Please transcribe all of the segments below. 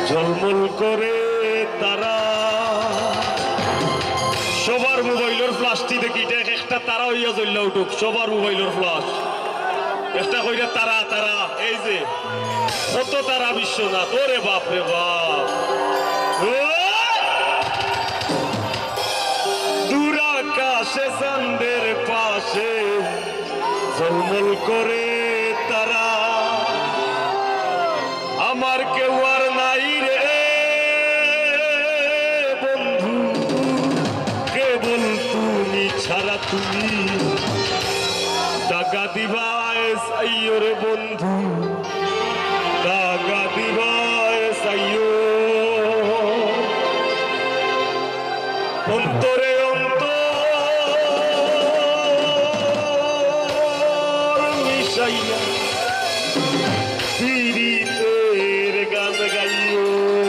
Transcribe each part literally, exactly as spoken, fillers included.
ঝলমল করে তারা সবার মোবাইলের ফ্লাশটি দেখি একটা তারা হইয়া জ্বললা উঠুক সবার মোবাইলের ফ্লাশ একটা কইরা তারা তারা এই যে কত তারা বিশ্বনাথ ওরে বাপ রে বাপ দূর আকাশে চাঁদের পাশে ঝলমল করে তারা আমার কেউ আর নাই রে বন্ধু কেবল তুমি ছাড়া তুমি টাকা দিবায় সাইও রে বন্ধু টাকা দিবায় সাইও অন্তরে অন্তর মিশাইয়া পীড়িতের গান গাইও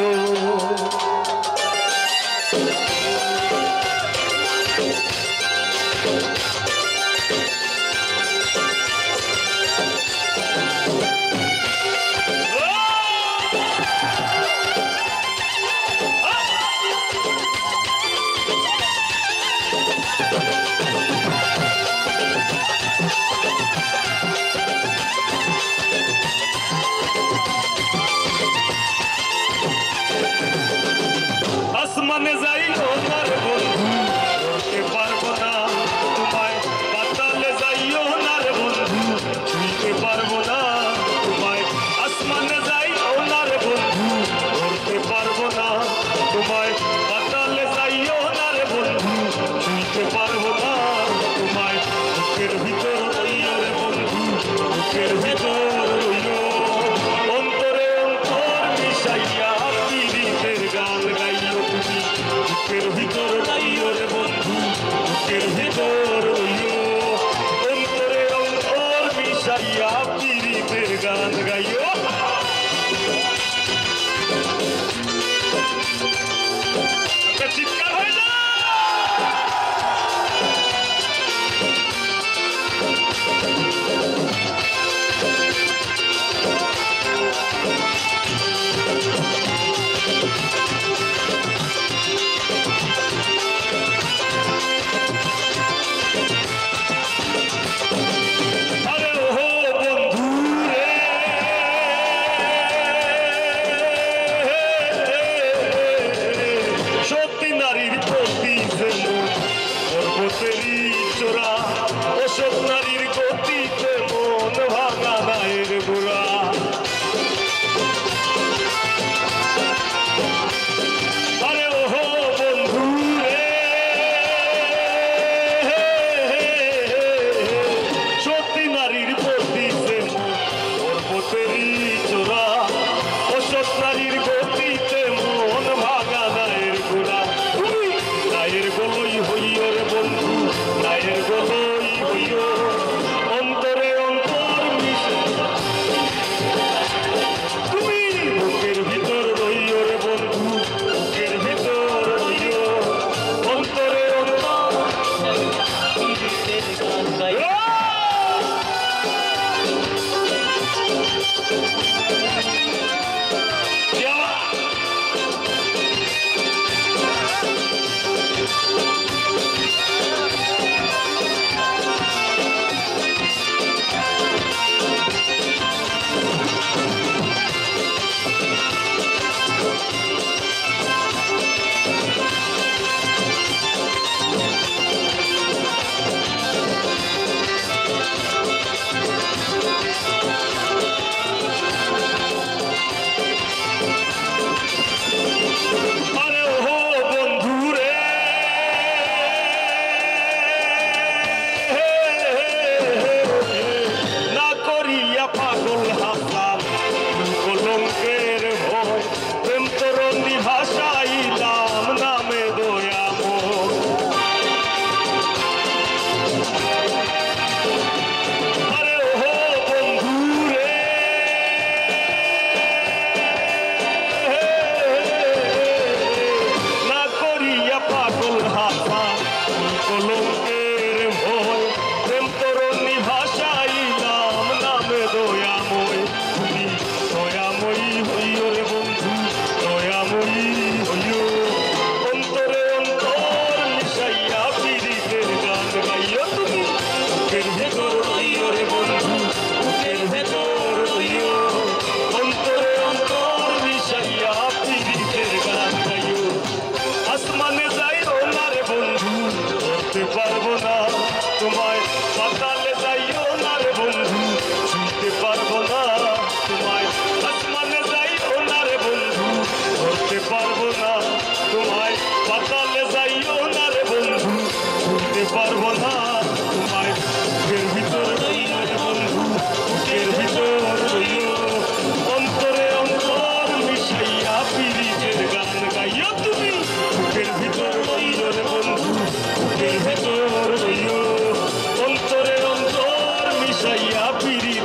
আসমানে যাই ওনার বন্ধু ধরতে পারবো না তোমায় পাতালে যাইও না রে বন্ধু ছুঁইতে পারবো না তোমায় আসমানে যাই ওনার বন্ধু ধরতে পারবো না তোমায় পাতালে যাইও না রে বন্ধু ছুঁইতে পারবো না তোমায় বুকের ভিতর রইও রে বন্ধু বুকের ভিতর রইও অন্তরে অন্তর মিশাইয়া পীড়িতের গান গাইও তুমি বুকের ভিতর গাইও রে বন্ধু বুকের ভিতর রইও অন্তরে অন্তর মিশাইয়া পীড়িতের গান গাইও চিৎকার হয় না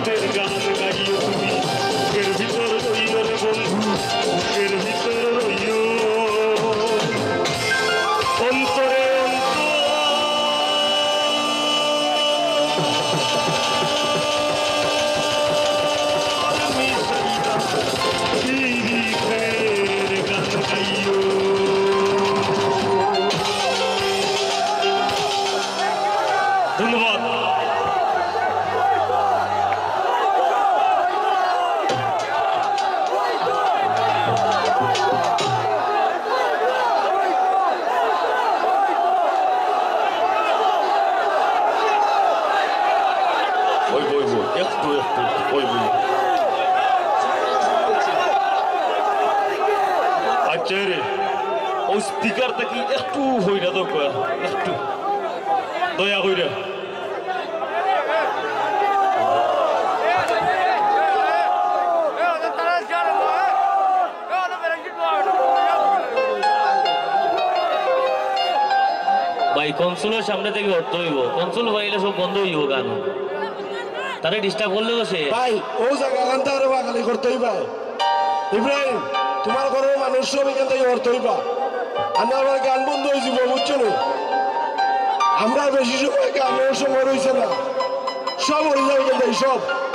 প্রেমের গান গাইও তুমি বুকের ভিতর রইও রে বন্ধু বুকের ভিতর রইও অন্তরে ধন্যবাদ। ওই বই বই একটু একটু ওই বই আচ্ছা রে ওই স্পিকারটা কি একটু হইরা দরকার একটু দয়া হইরা ভাই কনসুলের সামনে থেকে হটতে হইব কনসুল ভাইলে সব বন্ধ হইব গান তারে ডিস্টার্ব করলে বসে ভাই ও জায়গা গানটা আরো বাঙালি করতে হইবা ইব্রাহিম তোমার ঘরের মানুষ সব এখান থেকে করতে হইবা আমরা আবার গান বন্ধ হয়ে যাব বুঝছো না আমরা বেশি সময় গানের সময় রয়েছে না সব হয়ে যাবে এখান থেকে সব